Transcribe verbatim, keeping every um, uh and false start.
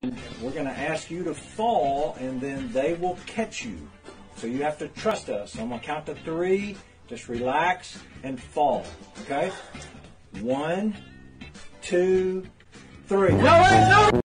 and we're going to ask you to fall, and then they will catch you. So you have to trust us. So I'm going to count to three. Just relax and fall. Okay? One, two, three. No, wait, no!